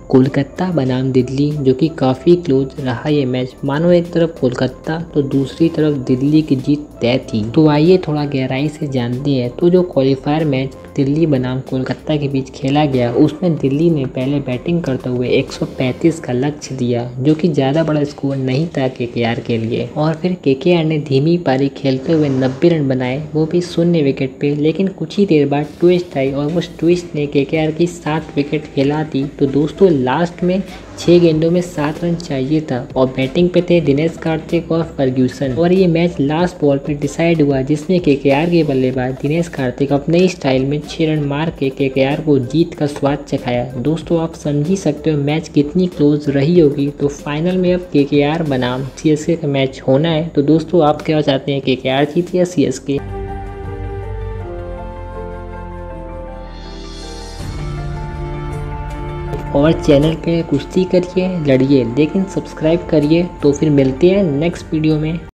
कोलकाता बनाम दिल्ली, जो कि काफ़ी क्लोज रहा ये मैच। मानो एक तरफ कोलकाता तो दूसरी तरफ दिल्ली की जीत तय थी। तो आइए थोड़ा गहराई से जानते हैं। तो जो क्वालिफायर मैच दिल्ली बनाम कोलकाता के बीच खेला गया, उसमें दिल्ली ने पहले बैटिंग करते हुए 135 का लक्ष्य दिया, जो कि ज़्यादा बड़ा स्कोर नहीं था केकेआर के लिए। और फिर केकेआर ने धीमी पारी खेलते हुए 90 रन बनाए, वो भी शून्य विकेट पे। लेकिन कुछ ही देर बाद ट्विस्ट आई और उस ट्विस्ट ने केकेआर की 7 विकेट खेला दी। तो दोस्तों लास्ट में 6 गेंदों में 7 रन चाहिए था और बैटिंग पे थे दिनेश कार्तिक और फर्ग्यूसन। और ये मैच लास्ट बॉल पे डिसाइड हुआ, जिसमें केकेआर के बल्लेबाज दिनेश कार्तिक अपने स्टाइल में 6 रन मार के केकेआर को जीत का स्वाद चखाया। दोस्तों आप समझ ही सकते हो मैच कितनी क्लोज रही होगी। तो फाइनल में अब केकेआर बनाम सीएसके का मैच होना है। तो दोस्तों आप क्या चाहते हैं, केकेआर जीते या सीएसके? और चैनल पे कुश्ती करिए, लड़िए, लेकिन सब्सक्राइब करिए। तो फिर मिलते हैं नेक्स्ट वीडियो में।